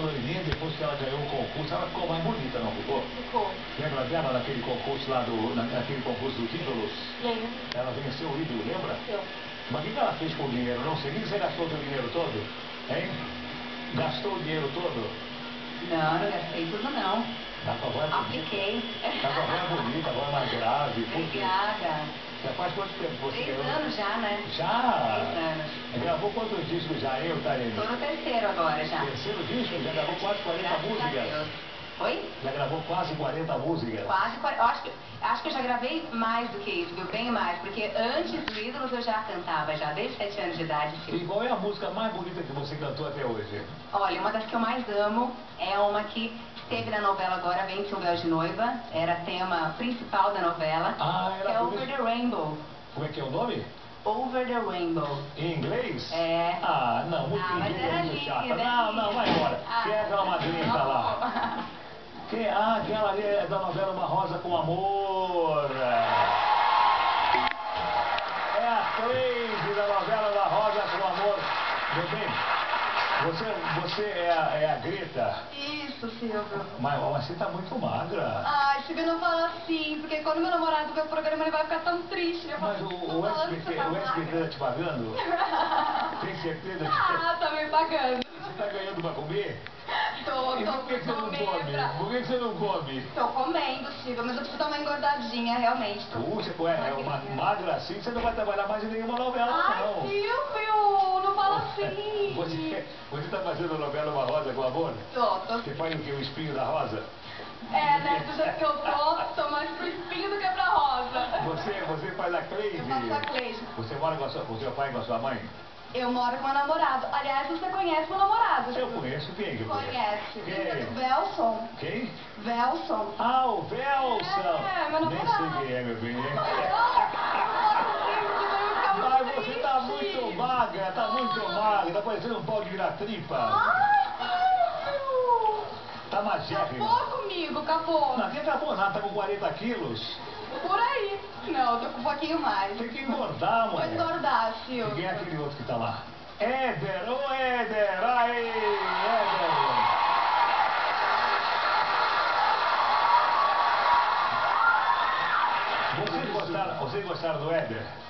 loirinha, depois que ela ganhou o concurso, ela ficou mais bonita, não ficou? Ficou. Lembra dela naquele concurso lá naquele concurso dos ídolos? Lembro. Ela venceu o ídolo, lembra? Venceu. Mas o que ela fez com o dinheiro? Não sei. O que você gastou o seu dinheiro todo? Hein? Gastou o dinheiro todo? Não, não gastei tudo não. Tá com a voz bonita. Apliquei. Tá com a voz bonita, a voz mais grave. Obrigada. Já faz quanto tempo você 3 ganhou? anos já, né? Já? 3 anos. Gravou quantos discos já, hein, Taine? Tô no terceiro agora já. Terceiro disco? Já gravou quase 40 Graças a músicas? Deus. Oi? Já gravou quase 40 músicas? Quase 40. Acho que eu já gravei mais do que isso, viu? Bem mais. Porque antes do Ídolos eu já cantava, já desde 7 anos de idade. E qual é a música mais bonita que você cantou até hoje? Olha, uma das que eu mais amo é uma que esteve na novela agora, Vem-se um Véu de Noiva. Era tema principal da novela. Ah, que é Over the Rainbow. Como é que é o nome? Over the Rainbow. Em inglês? É. Ah, não, muito mas inglês era é muito linda, chata. né? Não, vai embora. Quem é aquela madrinha que tá lá? Não. Aquela ali é da novela Uma Rosa com Amor. É a Cleide da novela Uma Rosa com Amor. Meu bem, você é a Greta? Isso, Silvio. Mas você tá muito magra. Ai, Silvio, não fala assim, porque quando meu namorado ver o programa ele vai ficar tão triste. Eu Mas falo, o SBT tá te pagando? Tem certeza? Ah, tá me pagando. Você tá ganhando pra comer? Tô E por que você não come? Por que você não come? Tô comendo, Silvio, mas eu preciso dar uma engordadinha, realmente. Puxa, é uma magra assim, você não vai trabalhar mais em nenhuma novela, Ai, não. Silvio, não fala assim. Você tá fazendo novela Uma Rosa com Amor? Tô. Você faz o quê? O espinho da rosa? É, né, do jeito que eu tô mais pro espinho do que pra rosa. Você faz a Cleide? Eu faço a Cleide. Você mora com o seu pai e com a sua mãe? Eu moro com meu namorado. Aliás, você conhece meu namorado? Eu conheço. Quem que eu conheço? Conhece. Quem? Velson. Quem? Velson. Ah, o Velson. É, meu Nem namorado. sei quem é, meu bem. Mas Mas você tá muito magra, tá parecendo um pau de virar tripa. Ai, Silvio. Tá magérrima. Acabou comigo, acabou. Não, que acabou nada, tá com 40 quilos. Por aí. Não, eu tô com um pouquinho mais. Tem que engordar, Vou mulher. engordar, E Silvio. quem é aquele outro que tá lá? Éder, ô Éder, aí, Éder. Vocês gostaram do Éder?